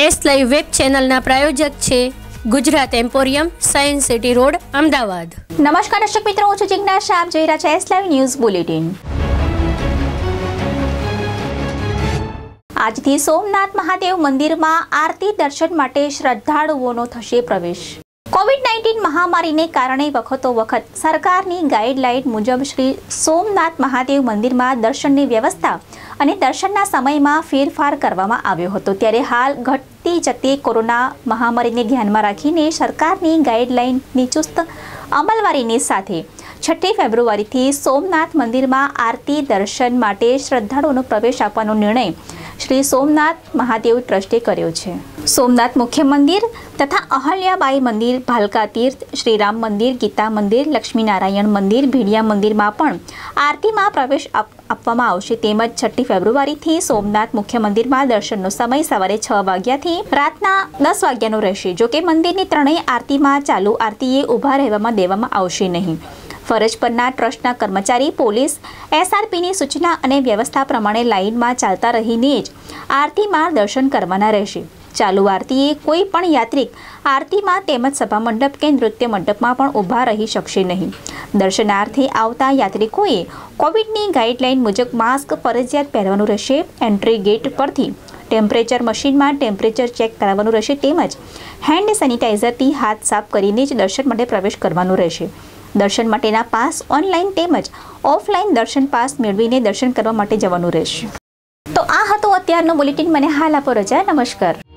S live web ચેનલના પ્રાયોજક છે Gujarat emporium, science city road, Ahmedabad. નમસ્કાર દર્શક મિત્રો, હું છું જિજ્ઞાસા, આપ જોઈ રહ્યા છો એસ લાઈવ ન્યૂઝ બુલેટિન। આજથી સોમનાથ મહાદેવ મંદિરમાં આરતી દર્શન માટે શ્રદ્ધાળુઓનો થશે પ્રવેશ। કોવિડ-19 મહામારીને કારણે વખતો વખત સરકારની ગાઈડલાઈન મુજબ શ્રી સોમનાથ મહાદેવ મંદિરમાં દર્શનની વ્યવસ્થા અને દર્શનના સમયમાં ફેરફાર કરવામાં આવ્યો હતો। ત્યારે હાલ ઘટતી જતી કોરોના મહામારીને ધ્યાનમાં રાખીને સરકારની ગાઈડલાઈનની ચુસ્ત અમલવારીની સાથે 6 ફેબ્રુઆરીથી સોમનાથ મંદિરમાં આરતી દર્શન માટે શ્રદ્ધાળુઓનો પ્રવેશ આપવાનો નિર્ણય શ્રી સોમનાથ મહાદેવ ટ્રસ્ટે કર્યો છે। સોમનાથ મુખ્ય મંદિર તથા અહલ્યાબાઈ મંદિર, ભાલકા તીર્થ, શ્રીરામ મંદિર, ગીતા મંદિર, લક્ષ્મીનારાયણ મંદિર, ભીડિયા મંદિરમાં પણ આરતીમાં પ્રવેશ આપવામાં આવશે। તેમજ 6 ફેબ્રુઆરીથી સોમનાથ મુખ્ય મંદિરમાં દર્શનનો સમય સવારે 6 વાગ્યાથી રાતના 10 વાગ્યાનો રહેશે। જોકે મંદિરની ત્રણેય આરતીમાં ચાલુ આરતીએ ઊભા રહેવામાં દેવામાં આવશે નહીં। ફરજ પરના ટ્રસ્ટના કર્મચારી, પોલીસ, એસઆરપીની સૂચના અને વ્યવસ્થા પ્રમાણે લાઇનમાં ચાલતા રહીને જ આરતીમાં દર્શન કરવાના રહેશે। ચાલુ આરતીએ કોઈ પણ યાત્રિક આરતીમાં તેમજ સભા મંડપ કે નૃત્ય મંડપમાં પણ ઊભા રહી શકશે નહીં। દર્શનાર્થે આવતા યાત્રિકોએ કોવિડની ગાઈડલાઈન મુજબ માસ્ક ફરજિયાત પહેરવાનું રહેશે। એન્ટ્રી ગેટ પરથી ટેમ્પરેચર મશીનમાં ટેમ્પરેચર ચેક કરાવવાનું રહેશે તેમજ હેન્ડ સેનિટાઈઝરથી હાથ સાફ કરીને જ દર્શન માટે પ્રવેશ કરવાનો રહેશે। દર્શન માટેના પાસ ઓનલાઈન તેમજ ઓફલાઈન દર્શન પાસ મેળવીને દર્શન કરવા માટે જવાનું રહેશે। તો આ હતો અત્યારનો બુલેટિન। મને હાલ આપો રજા। નમસ્કાર।